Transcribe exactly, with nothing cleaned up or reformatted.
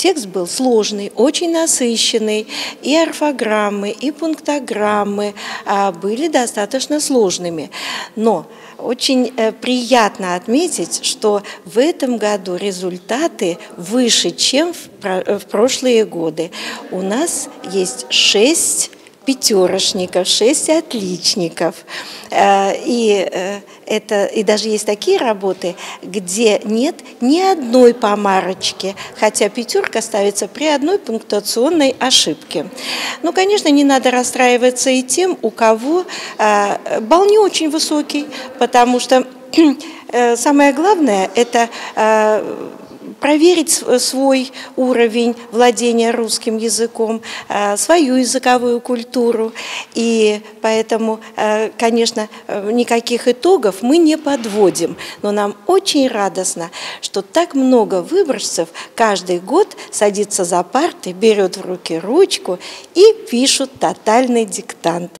текст был сложный, очень насыщенный, и орфограммы, и пунктограммы были достаточно сложными. Но очень приятно отметить, что в этом году результаты выше, чем в прошлые годы. У нас есть шесть пятерошников, шесть отличников. И, это, и даже есть такие работы, где нет ни одной помарочки, хотя пятерка ставится при одной пунктуационной ошибке. Ну, конечно, не надо расстраиваться и тем, у кого балл не очень высокий, потому что самое главное – это проверить свой уровень владения русским языком, свою языковую культуру. И поэтому, конечно, никаких итогов мы не подводим. Но нам очень радостно, что так много выборщиков каждый год садится за парты, берет в руки ручку и пишут тотальный диктант.